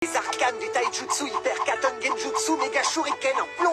Les arcanes du taijutsu, hyper katon genjutsu, méga shuriken en